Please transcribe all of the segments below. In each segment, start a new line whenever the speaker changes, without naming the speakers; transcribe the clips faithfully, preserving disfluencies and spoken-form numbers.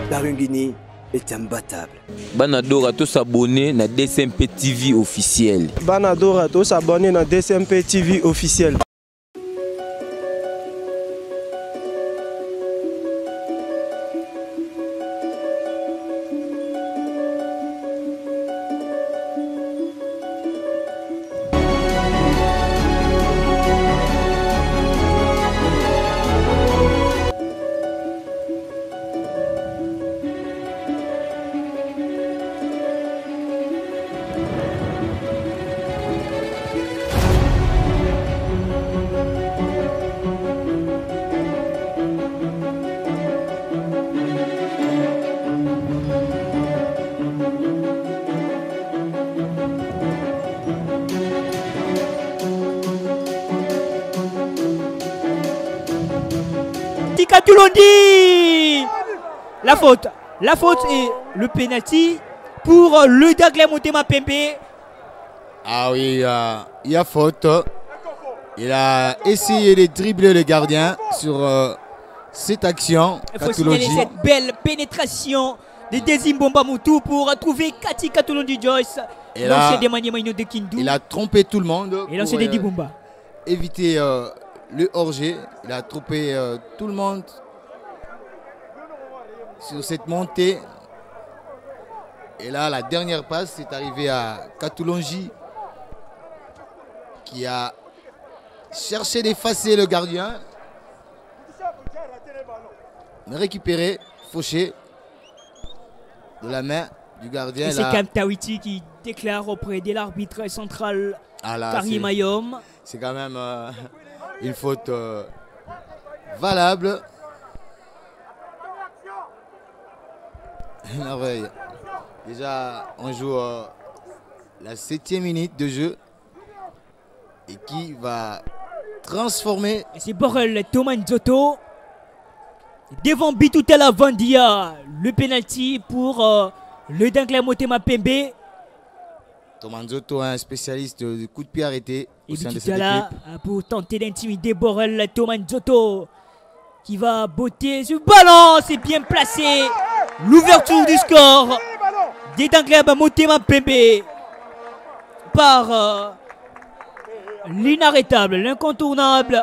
Barungini est imbattable.
Banadora tous s'abonner na D C M P T V officiel.
Banadora tous s'abonner na D C M P T V officiel.
Tout l'on dit. La faute, la faute et le penalty pour le Dagley Motema Pembe.
Ah oui, euh, il y a faute. Il a essayé de dribbler le gardien sur euh, cette action.
Il faut signaler cette belle pénétration de Desimbomba Moutou pour trouver Kati Katoulondi Joyce.
Et là,
de Kindu.
Il a trompé tout le monde.
Et là, c'est Dedi Bumba.
Éviter euh, le hors-jeu. Il a trompé euh, tout le monde sur cette montée. Et là, la dernière passe est arrivée à Katoulonji qui a cherché d'effacer le gardien. Mais récupéré, fauché de la main du gardien.
C'est Kamtawiti qui déclare auprès de l'arbitre central ah Karim Ayom.
C'est quand même euh, une faute euh, valable. Merveille. Déjà, on joue euh, la septième minute de jeu et qui va transformer.
C'est Borel Thomas Nzoto devant Bitoutela Vandia. Le penalty pour euh, le Dagley Motema Pembe.
Thomas Nzoto, un spécialiste de coups de pied arrêtés au sein de cette équipe.
Pour tenter d'intimider Borel Thomas Nzoto qui va botter ce ballon. C'est bien placé. L'ouverture du score des Dagley Motema Pembe par euh, l'inarrêtable, l'incontournable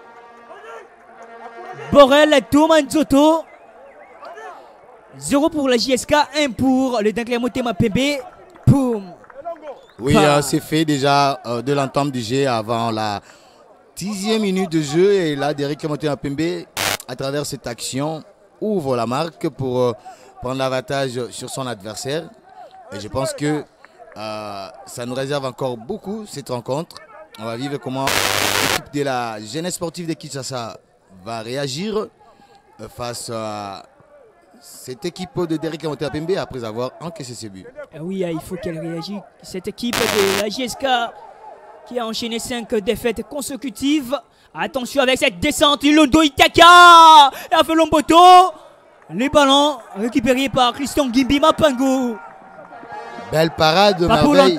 Borel Thomas Nzoto. zéro pour la J S K, un pour le Dagley Motema Pembe. Boum.
Oui, euh, c'est fait déjà euh, de l'entame du jeu avant la dixième minute de jeu. Et là, Dagley Motema Pembe, à travers cette action, ouvre la marque pour euh, prendre l'avantage sur son adversaire. Et je pense que euh, ça nous réserve encore beaucoup cette rencontre. On va vivre comment l'équipe de la jeunesse sportive de Kinshasa va réagir euh, face à cette équipe de Dagley Motema Pembe après avoir encaissé ses buts.
Oui, il faut qu'elle réagisse. Cette équipe de la J S K qui a enchaîné cinq défaites consécutives. Attention avec cette descente, Ilondo Itaka et Felomboto. Les ballons récupérés par Christian Gimbi Mapango.
Belle parade de merveille.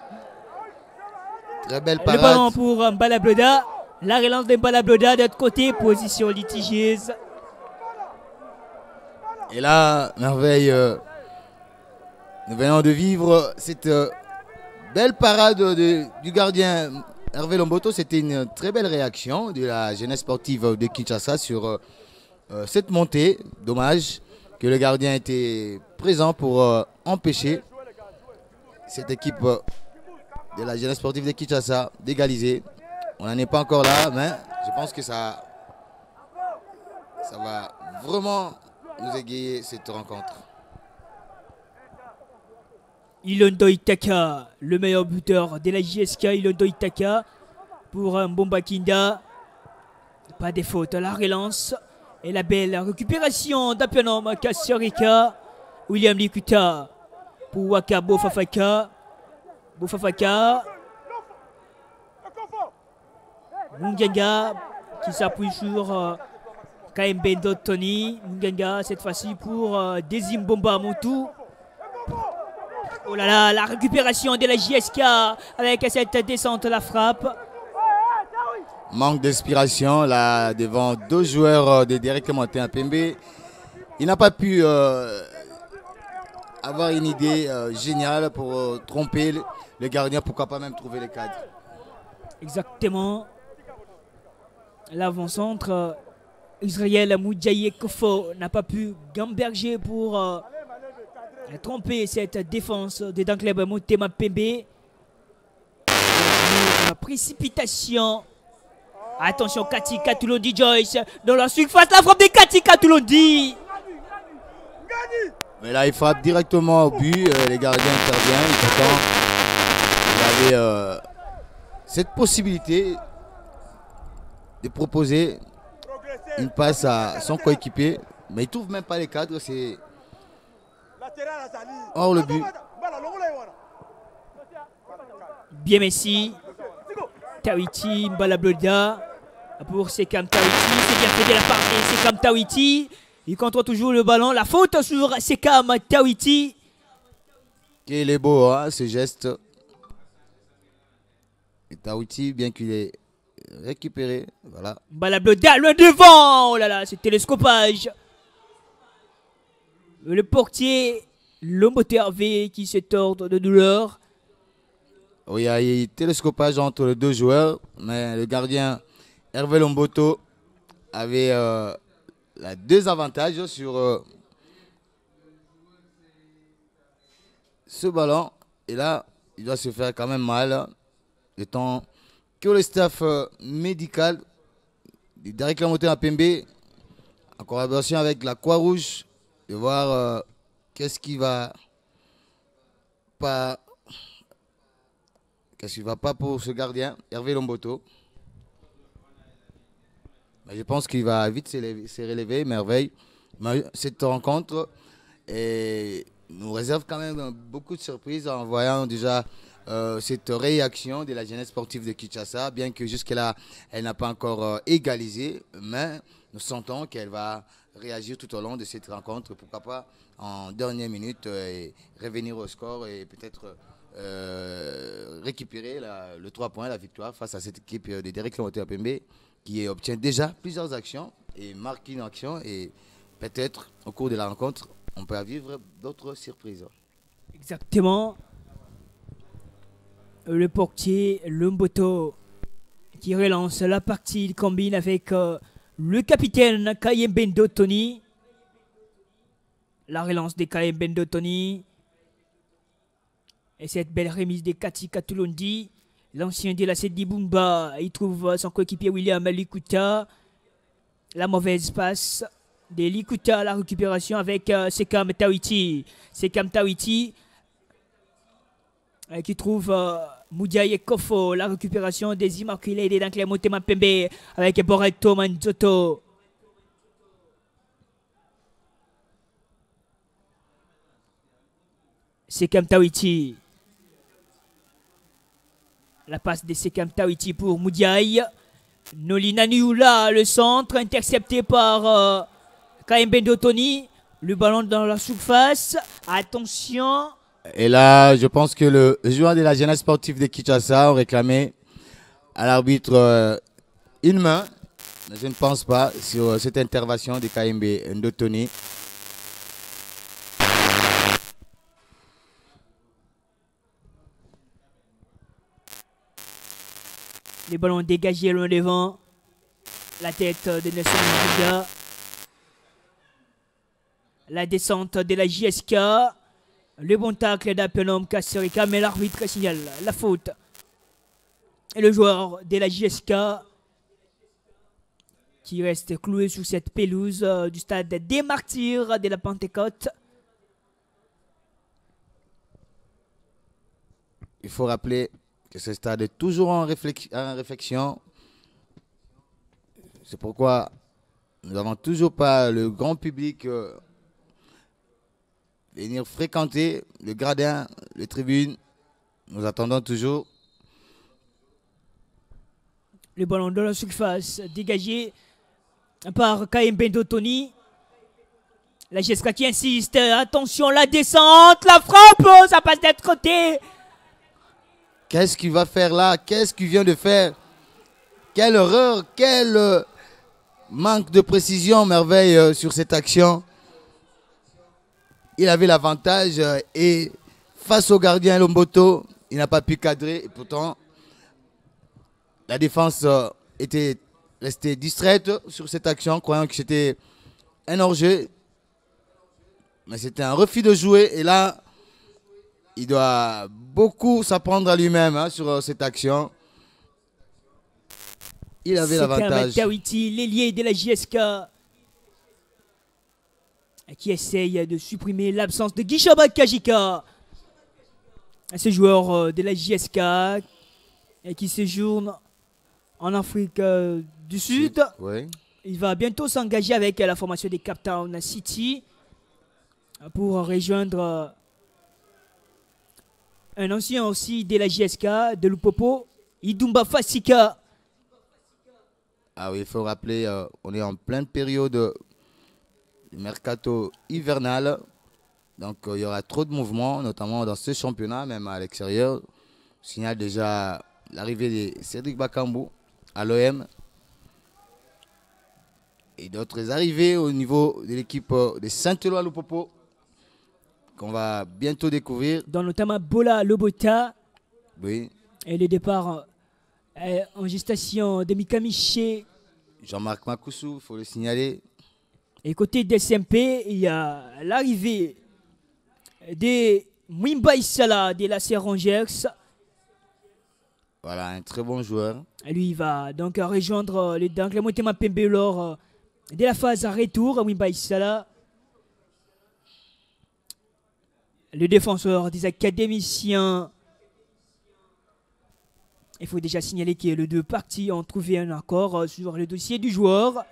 Très belle parade.
Le ballon pour Mbalabloda. La relance de Mbalabloda de l'autre côté, position litigieuse.
Et là, merveille, euh, nous venons de vivre cette euh, belle parade de, du gardien Hervé Lomboto. C'était une très belle réaction de la jeunesse sportive de Kinshasa sur euh, euh, cette montée. Dommage que le gardien était présent pour euh, empêcher cette équipe euh, de la jeunesse sportive de Kinshasa d'égaliser. On n'en est pas encore là, mais je pense que ça, ça va vraiment nous égayer cette rencontre.
Ilondo Itaka, le meilleur buteur de la J S K, Ilondo Itaka pour Mbomba Kinda. Pas de faute, la relance et la belle récupération d'Apianom Kassarika. William Likuta pour Waka Bofafaka. Bofafaka. Munganga qui s'appuie sur euh, Kaembendo Tony. Munganga cette fois-ci pour euh, Desimbomba Moutou. Oh là là, la récupération de la J S K avec cette descente, la frappe.
Manque d'inspiration là devant deux joueurs de Dagley Motema Pembe. il n'a pas pu euh, avoir une idée euh, géniale pour euh, tromper le, le gardien, pourquoi pas même trouver le cadre.
Exactement. L'avant-centre, euh, Israël Moudjaye Kofo n'a pas pu gamberger pour euh, tromper cette défense de Dancleb Motema Pembe. La précipitation. Attention, Kati Katoulondi Joyce dans la surface, la frappe de Kati Katoulondi.
Mais là, il frappe directement au but. Euh, les gardiens interviennent. Pourtant, il avait euh, cette possibilité de proposer une passe à son coéquipier. Mais il ne trouve même pas les cadres. C'est hors le but.
Bien Messi. Tawiti, Mbalabloda. Pour Sekam Tawiti. C'est bien fait de la part de Sekam Tawiti. Il contrôle toujours le ballon. La faute sur Sekam Tawiti.
Il est beau, hein, ce geste. Et Tawiti, bien qu'il ait récupéré. Voilà.
Balabloda, loin devant. Oh là là, c'est télescopage. Le portier, Lomboté Hervé qui se tord de douleur.
Oui, il y a eu télescopage entre les deux joueurs. Mais le gardien Hervé Lomboto avait euh, la deux avantages sur euh, ce ballon. Et là, il doit se faire quand même mal. Le temps que le staff euh, médical de Derek Lamoté à Pembe, en collaboration avec la Croix-Rouge, de voir euh, qu'est-ce qui va pas qu'est-ce qui va pas pour ce gardien, Hervé Lomboto. Mais je pense qu'il va vite se relever, merveille. Mais cette rencontre et nous réserve quand même beaucoup de surprises en voyant déjà euh, cette réaction de la jeunesse sportive de Kinshasa, bien que jusque-là, elle n'a pas encore euh, égalisé, mais nous sentons qu'elle va réagir tout au long de cette rencontre, pourquoi pas en dernière minute euh, et revenir au score et peut-être euh, récupérer la, le trois points, la victoire face à cette équipe de Derek Lamoté Pembe qui obtient déjà plusieurs actions et marque une action et peut-être au cours de la rencontre, on peut vivre d'autres surprises.
Exactement. Le portier Lomboto qui relance la partie, il combine avec euh, le capitaine Kayembendo Tony. La relance de Kayembendo Tony. Et cette belle remise de Kati Katoulondi. L'ancien de la Sedi Bumba, il trouve son coéquipier William Likuta. La mauvaise passe de Likuta, la récupération avec euh, Sekam Tawiti. Sekam Tawiti euh, qui trouve euh, Moudiaye Kofo, la récupération des Immaculés des Dancleb Motema Pembe avec Boreto Manzoto. Sekam Tawiti. La passe de Sekam Tawiti pour Moudiaye. Nolina Nioula, le centre, intercepté par euh, Kayembendo Tony. Le ballon dans la surface. Attention.
Et là, je pense que le joueur de la jeunesse sportive de Kinshasa a réclamé à l'arbitre euh, une main. Mais je ne pense pas sur euh, cette intervention de Kayembendo Tony.
Les ballons dégagés loin devant. La tête de Nelson Mandela. La descente de la J S K. Le bon tacle d'Apenom Kasserika, mais l'arbitre signale la faute. Et le joueur de la J S K qui reste cloué sur cette pelouse du stade des Martyrs de la Pentecôte.
Il faut rappeler que ce stade est toujours en, en réflexion. C'est pourquoi nous n'avons toujours pas le grand public euh, venir fréquenter le gradin, les tribunes. Nous attendons toujours.
Le ballon dans la surface dégagé par Kayembendo Tony. La G S K qui insiste. Attention, la descente, la frappe, ça passe d'être côté.
Qu'est-ce qu'il va faire là? Qu'est-ce qu'il vient de faire? Quelle erreur, quel euh, manque de précision, merveille euh, sur cette action. il avait l'avantage euh, et face au gardien Lomboto, il n'a pas pu cadrer. Et pourtant, la défense euh, était restée distraite sur cette action, croyant que c'était un hors-jeu. Mais c'était un refus de jouer. Et là, il doit beaucoup s'apprendre à lui-même hein, sur euh, cette action. Il avait l'avantage.
C'est Tawiti, l'ailier de la J S K, qui essaye de supprimer l'absence de Gishaba Kajika. Ce joueur de la J S K qui séjourne en Afrique du Sud.
Oui.
Il va bientôt s'engager avec la formation des Cape Town City pour rejoindre un ancien aussi de la J S K, de Lupopo, Idumba Fasika.
Ah oui, il faut rappeler, euh, on est en pleine période de mercato hivernal. Donc euh, il y aura trop de mouvements, notamment dans ce championnat, même à l'extérieur. Je signale déjà l'arrivée de Cédric Bakambu à l'O M. Et d'autres arrivées au niveau de l'équipe euh, de Saint-Éloi Lupopo, qu'on va bientôt découvrir.
Dans notamment Bola Lobota.
Oui.
Et le départ euh, en gestation de Mikamiché.
Jean-Marc Makoussou, il faut le signaler.
Et côté D S M P, il y a l'arrivée de Mwimba Issala de la Rangers.
Voilà, un très bon joueur.
Lui, il va donc rejoindre le Dankle Motema Pembe lors de la phase à retour. Mwimba Issala, le défenseur des académiciens. Il faut déjà signaler que les deux parties ont trouvé un accord sur le dossier du joueur.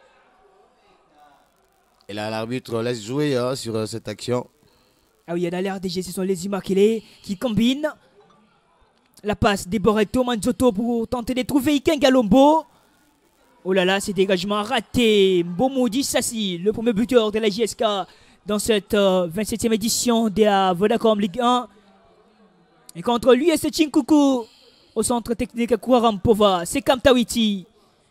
Et là, l'arbitre laisse jouer hein, sur euh, cette action.
Ah oui, il y a l'air déjà, ce sont les Imakele qui combinent. La passe de Boreto Manzoto pour tenter de trouver Iken Galombo. Oh là là, c'est dégagement raté. Mbomoudi Sassi, le premier buteur de la J S K dans cette euh, vingt-septième édition de la Vodacom Ligue un. Et contre lui, c'est Chinkoukou au centre technique Kouarampova. C'est Kamtawiti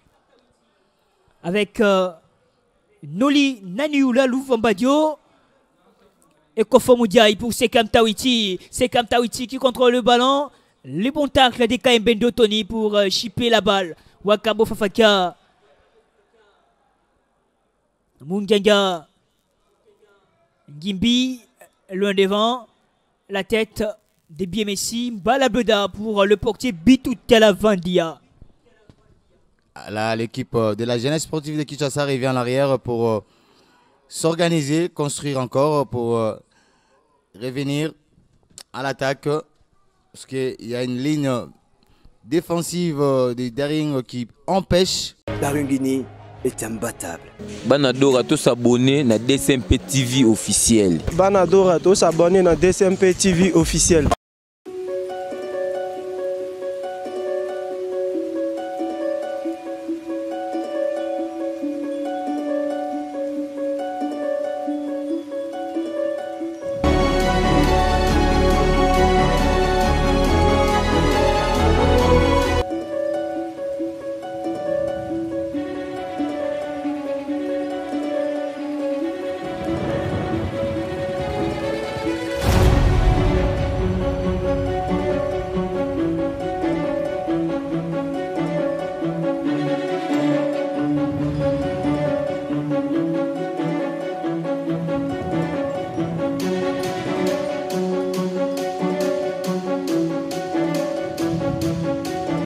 avec euh, Noli Naniula Louvambadio et Kofo Moudiaï pour Sekam Tawiti. Sekam Tawiti qui contrôle le ballon. Les bons tacles des K M Bendo Tony pour euh, chipper la balle. Wakabo Fafaka. Munganga. Gimbi, loin devant. La tête de Biemessi. Balabeda pour le portier Bitou Talavandia.
Là, l'équipe de la jeunesse sportive de Kinshasa revient en arrière pour euh, s'organiser, construire encore, pour euh, revenir à l'attaque. Parce qu'il y a une ligne défensive euh, de Daring qui empêche.
Barungini est imbattable.
Banadora tous s'abonner na D S M P T V officiel.
Banadora tous s'abonner na D S M P T V officiel.